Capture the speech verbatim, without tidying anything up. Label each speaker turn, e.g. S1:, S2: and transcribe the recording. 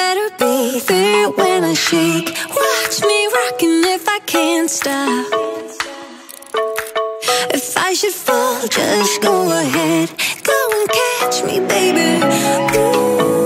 S1: better be there when I shake. Watch me rockin' if I can't stop. If I should fall, just go ahead. Go and catch me, baby. Ooh.